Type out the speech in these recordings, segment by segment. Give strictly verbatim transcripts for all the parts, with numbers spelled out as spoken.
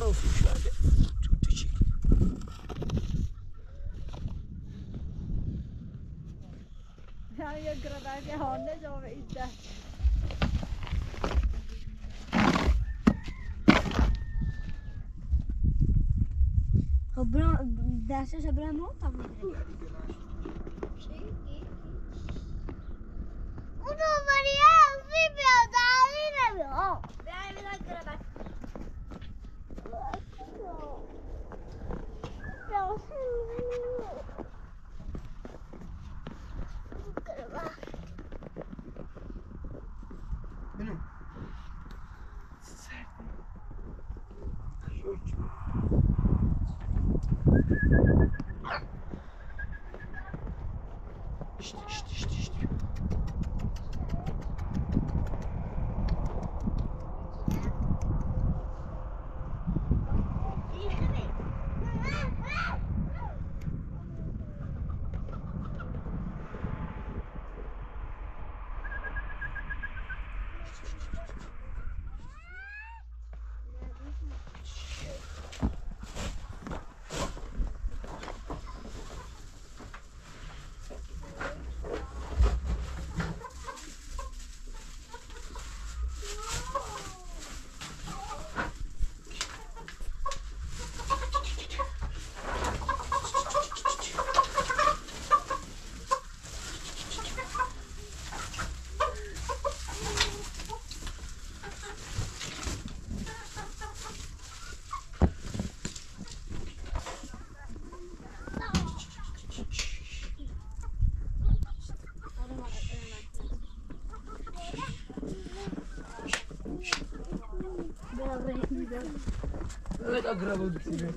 وفي بعد تشيك يعني يقرأ بعد هون نجوا بعيدة خبرنا درسش برای ما تمام اونو بریا فی بیاد علی نمیام بیای بیاد کرد منو لا تقربوا بكثير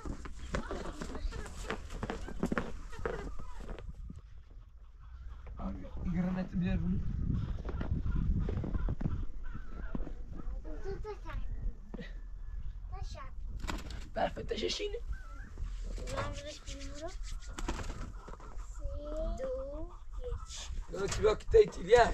قرنت بيربو بعرف انت شاشيني لو تبغى كتيتي ليها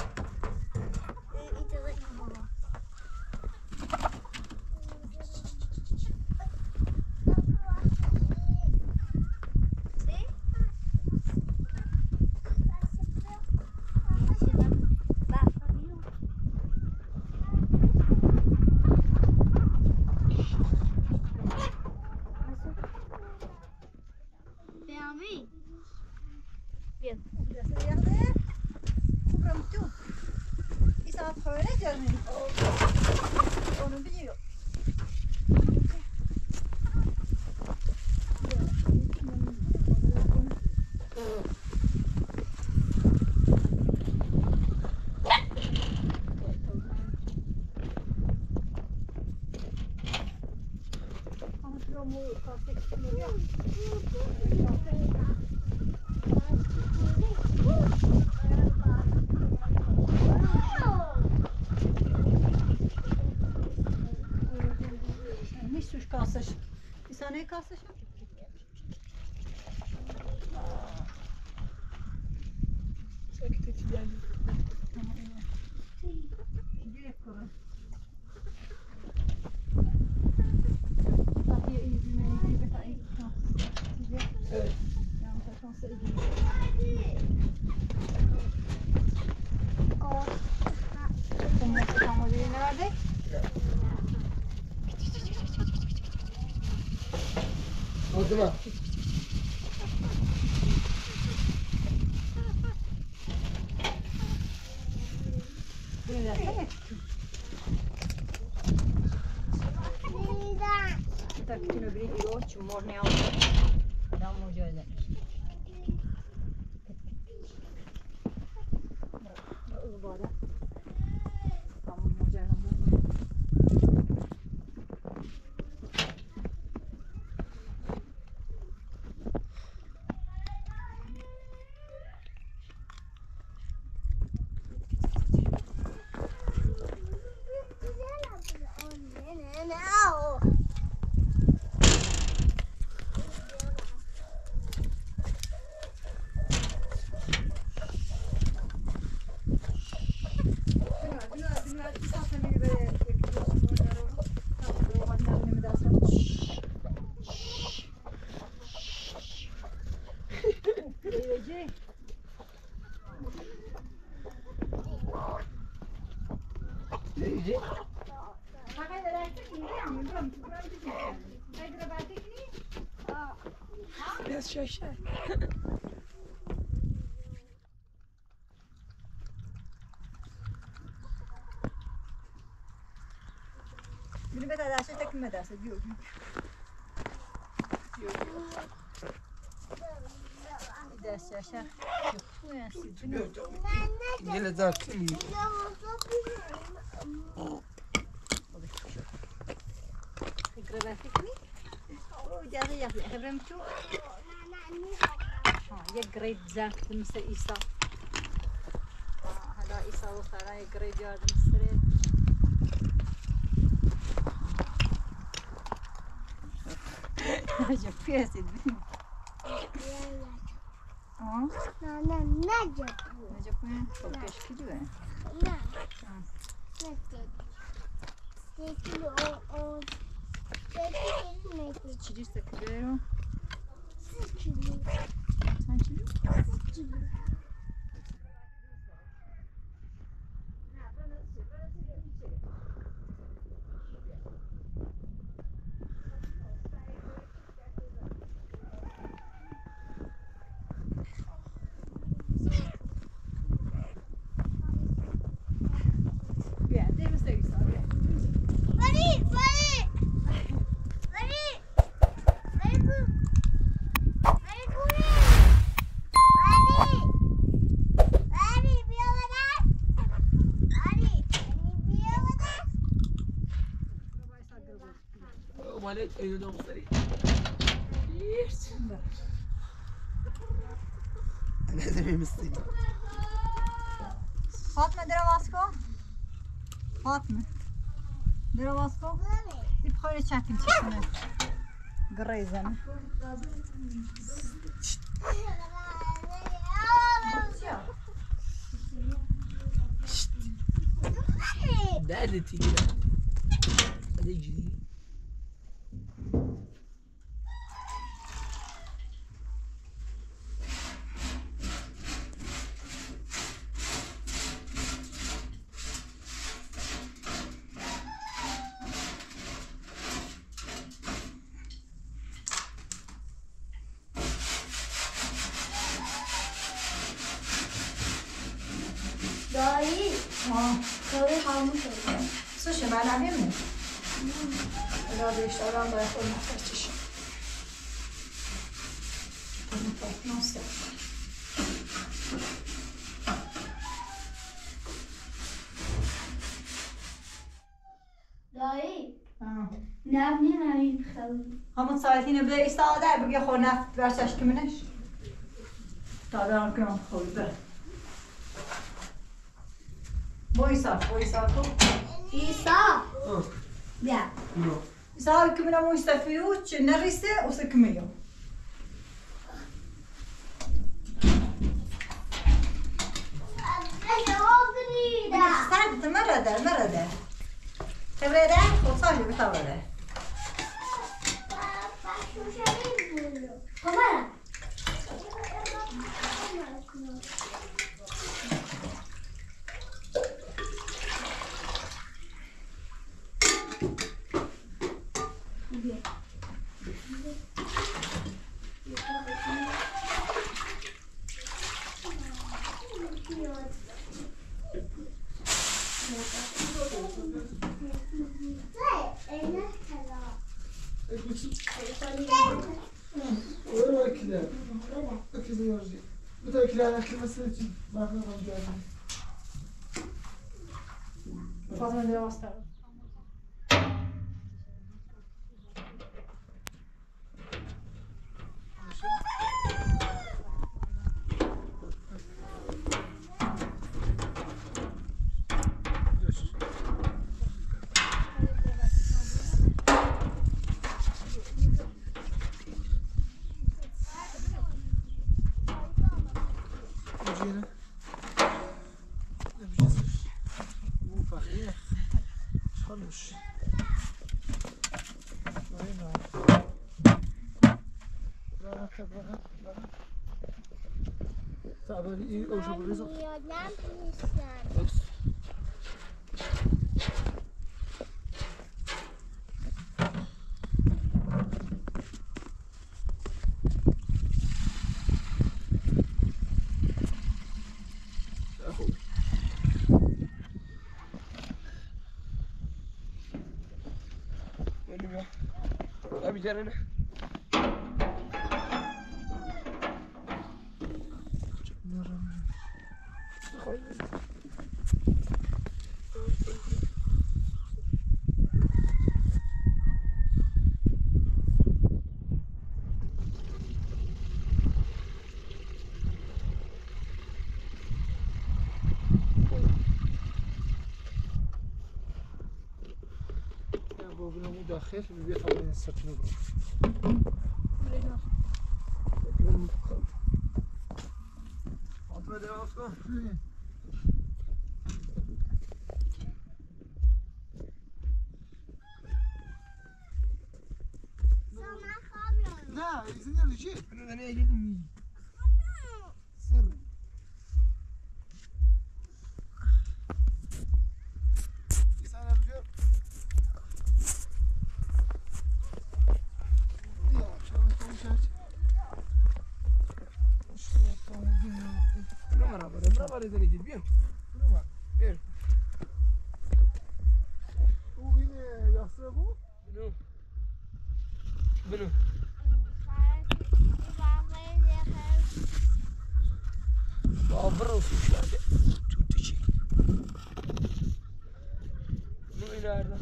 İnsanı kaslaşım. ساكتة تجاني Direkt koru. Tabii izlemeyi gibi tabii. Evet. Yani taşınsa iyi. Aa. Sen nasıl kalmalıyı ne verdik? O zaman. Bunu versene. Tak kino biri ilo çumor ne aldı? Ben mucize. Bu arada. Tamam mucize. نيجي فقط درست اینجا هم میبرم تو برای دیگه خیلی رو برده کنی؟ بس شاشه بینی به دسته تکیم به دسته بیو دست شاشه خوبی هستید اینجا لذت کنی فکر برده کنی؟ او جازه یخی خبرم تو یک گرید زفت مثل ایسا حالا ایسا و خرا یک گرید یاد مستره نجا پیسید بینیم آه؟ نه نه نجا نجا کنیم خب کشکی دوه نه نه سکیلو اون سکیلو نکیلو چیزی سکیلوه رو؟ سکیلو چند چیلو؟ سکیلو مالك أيضا مختلف لازم يمثل فاطمه در آواز کن فاطمه در آواز کن این بخوره چکل چکنه گریزنه بعد تيجي بعد يجي دایی آه کاری خاموش شد سوشه بله بمونه را بیشتر هم باید خود نفر چشم نفر ناسته دایی آه نبنی نمید خیلی همون ساعتینه بده ایستاده بگه خود نفت برسش کمینش تا دارم کنم خوبی بره بویسا بویسا تو ایسا اه بیا no إذا كمنا مو يستفيدوا نريسة وسكميو. استعد مرة مرة تبرده خود سالی بتبرده. وين الكلاب؟ ركز نرجع متى الكلاب اكل مسألة ما احنا رجعنا فاطمة دي واسطة. تعباني ايه او شو بالرزق میادم نیستن بیا ابی جرنه داخل بيبيع طبعا السفن برو عطوا ده أصلا لا يزني الرجال انا انا اجي سر يسأل الرجال نمرة برا نمرة برا زين يجي بيهم بيهم وين يصرفوا؟ بنو بنو بابر وفي شادي شو تشيل مو إلى هذا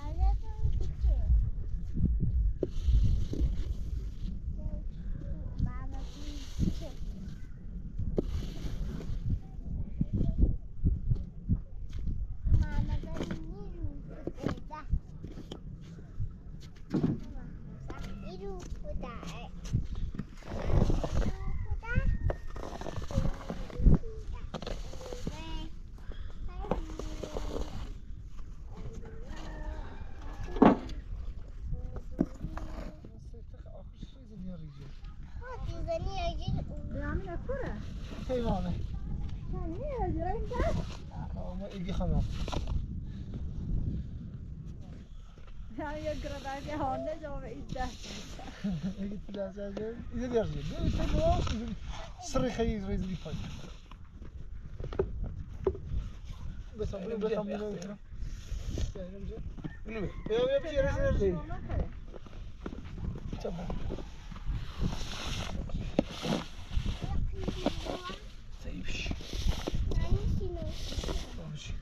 بيعملها كرة هي ماما ثانية جرين ده ما يجي خمام يعني يقرأ بعد هون جواب إيده يجي ثلاثة زين إذا يرجع ده يتبعه سري خيز ريز لي فاي بس أقول بس أقول منو يا يبجي ريز يرجع تبع سيبش ماشي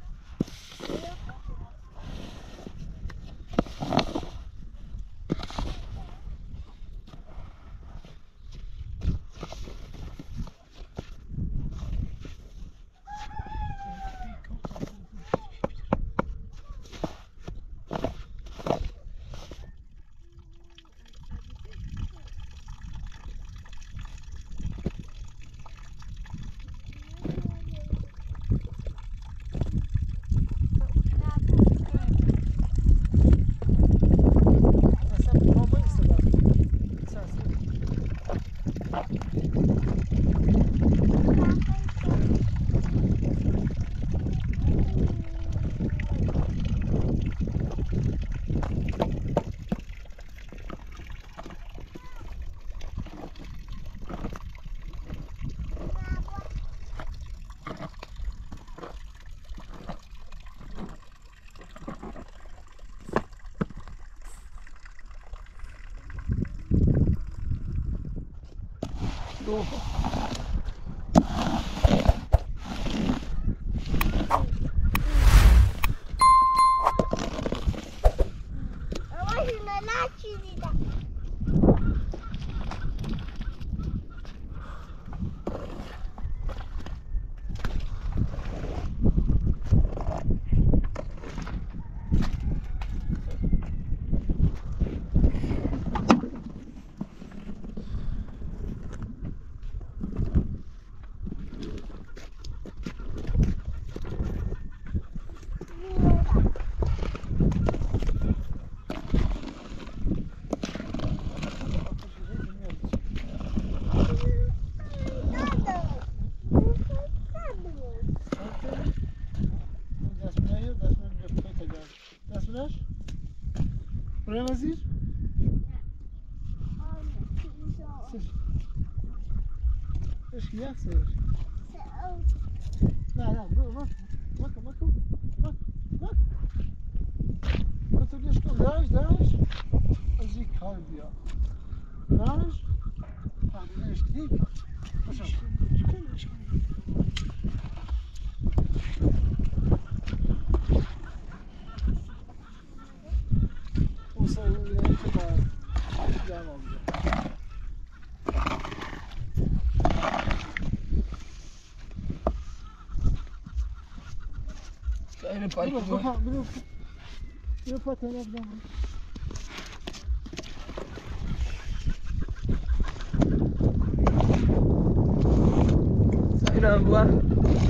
Buraya Nazir? Sır. Eşki yak sayır. La la dur bak. Bak bak bak. Bak. Bak. Otur geç kal. داش داش از یک کار بیا داش آدیش دی باشه وصل إلى كبار جامعة فأنا بايك بلو بلو بلو فاتح نبض سأنا أبوه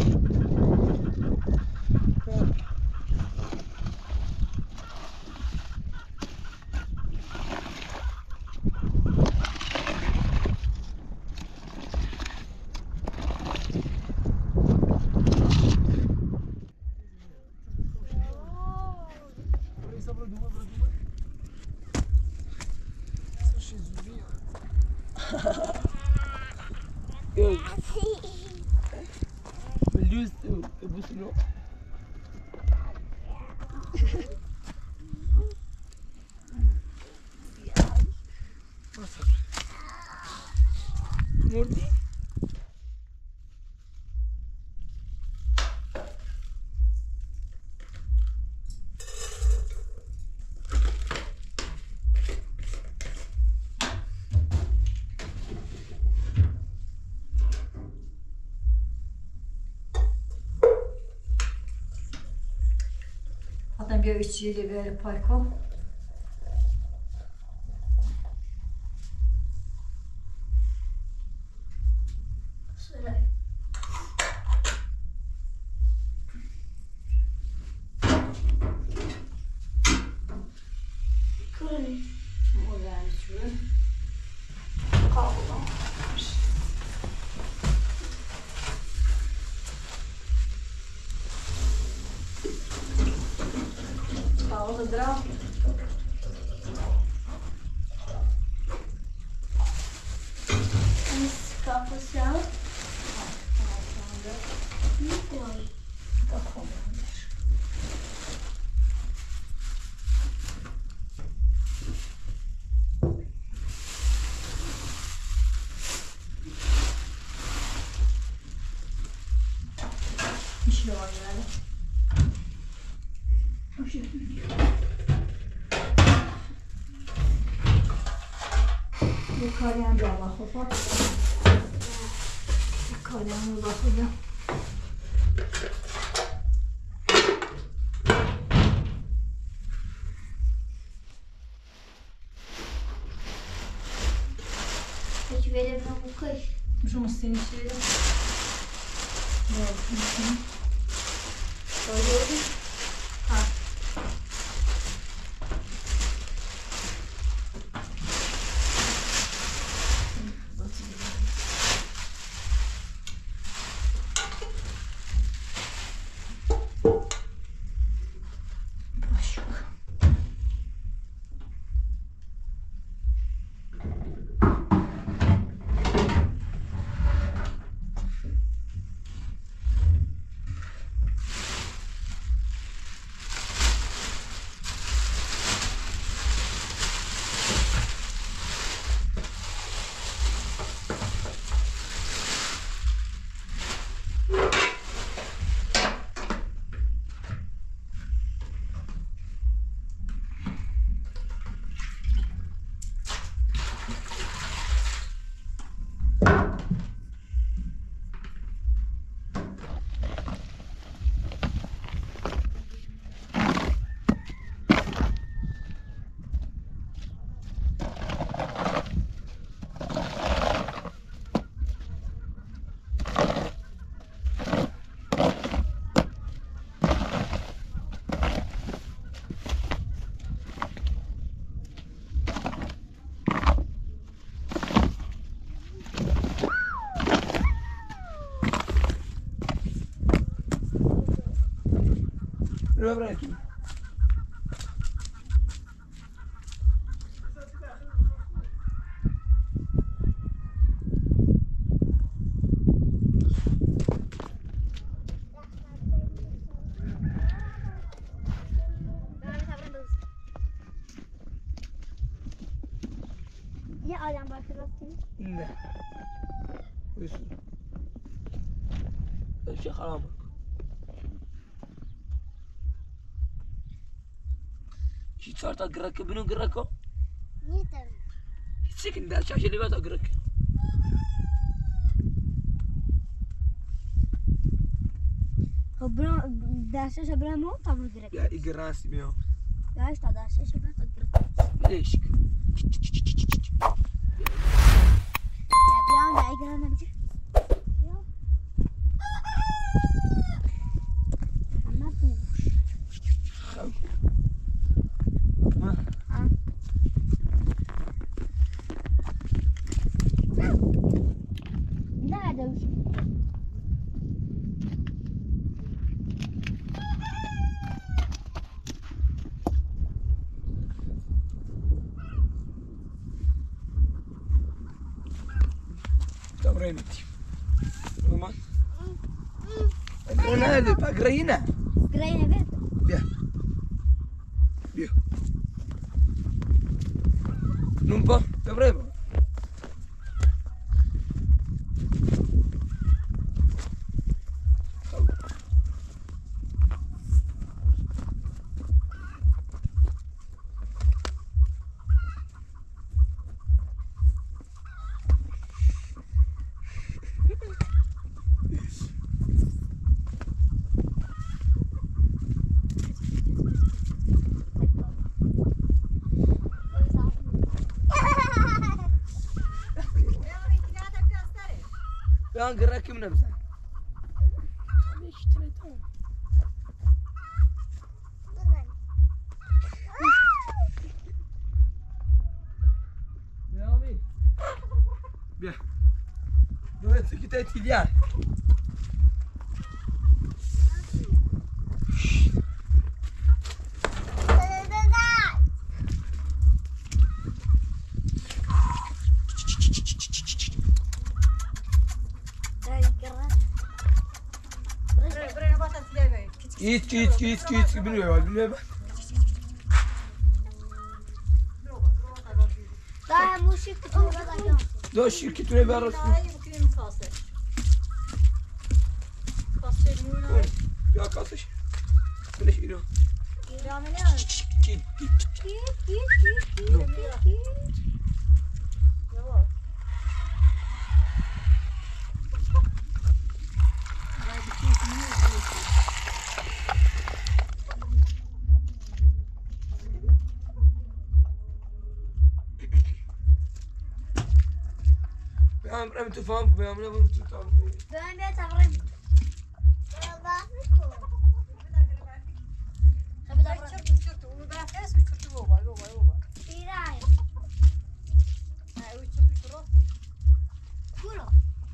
بالجوز بوسنو مردی Zaten bir işçiyle böyle parko. Şöyle. Kırın. O yani şu. Kavga. Kavga dra. Kafası al. Ne koy? Bir şey var yani. Bu kalem bir Allah hopa. Bu kalem bir bakıyorum. Peki benim bu kış. Şu muslin işleri. Ne oldu? Böyle oldu. Ha. Baş yok. رو برای یه آدم باشه رفتیم نه بسو چه خرامه چی چهار تا گرک بینو گرکو نیستم چیکن در شاشه لیبا تا گرک خب برام درسش برام هم تا بگیرم یا ای گراسی میام داشت تا درسش برام تا بگیرم ليش یا بیام دایی گرام نمیشه اما بوش ما نه دوش تمرينتي رومان انا هذه باقرينا گرایی نبید بيا بيا نمبا تمرين بيان قراكي من امزح ليش تلاتون بيامي بيا دويت كتاتي ديال كيت كيت كيت كيت بنو بنو دای موشی که تو بدم دو شركتنا بارس يا قاصش بلاش إيرو كيت كيت بيعمل رمي تفهم بيعمل رمي تفهم بیایم بیا تمرین ایران برو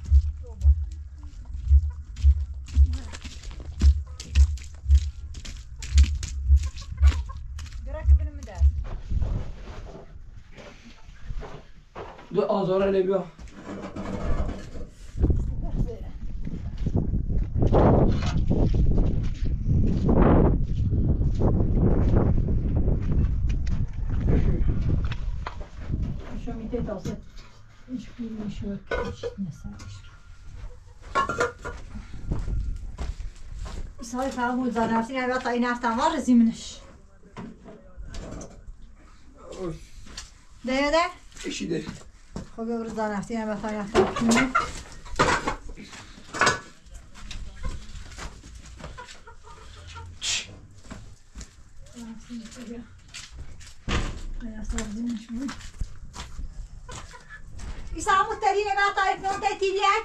دو آزار اللي بيا شو میته تاسه هیچ بیرون شو هیچ نسرش سای فرمود زنرسی نبید تا این هفتم ها رزیمنش ده ده ايش ده خب ببرو زنرسی نبید تا این هفتم کنیم ایسا همون ترینه بعد تا اتنون تا تیریک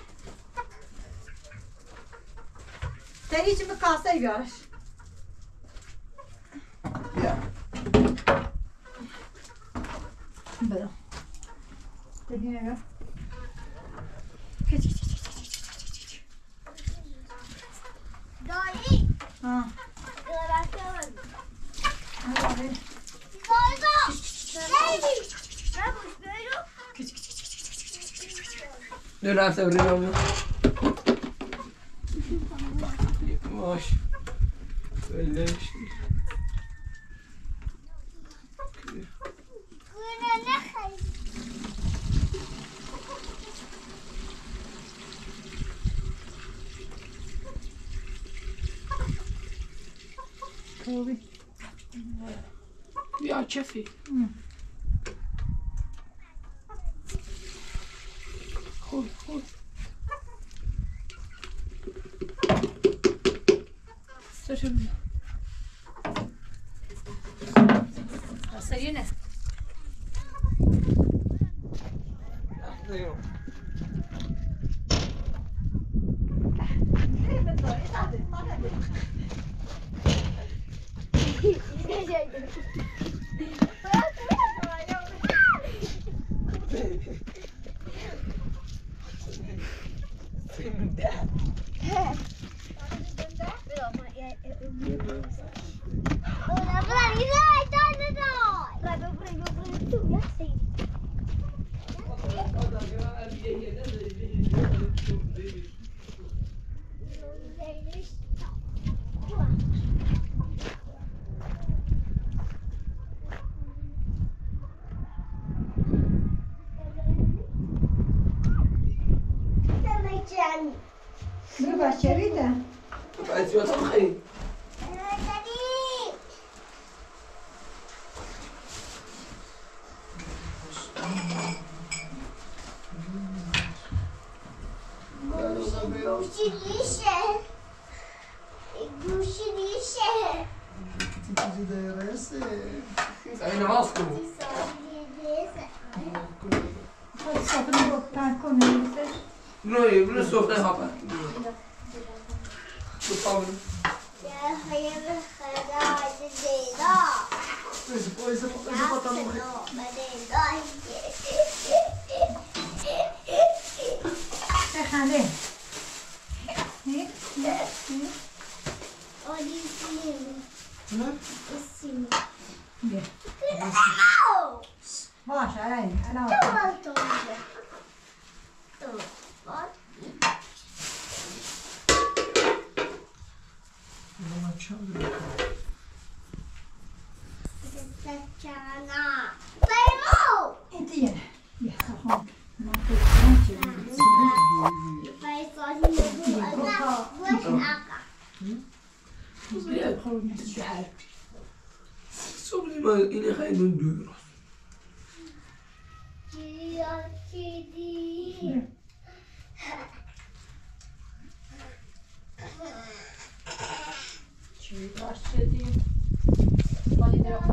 تری چی بکاسه بیارش يا برو ترینه بیار کچ کچ کچ کچ کچ دایی ها درسته آره دایی نبوش بیرو کچ کچ کچ دو نفسه بريم ماش بلاش کنه نخیر يا كفي خذ خذ تشرب سرينا برو بشریده بعد شو تبخي گوشی ریشه گوشی ریشه چیزی داره سه اين ماسكو سفره رو پرد کنه بنو بنو سوفت هابا شو طاول يا خير خداج زيدا ایسا ایسا ایسا پاتم بخی بخنده نه؟ باشه این الان من چند دارم این دیگه یه خواهم نکنم صبري ما إني خايف من دور چی باشه دیم؟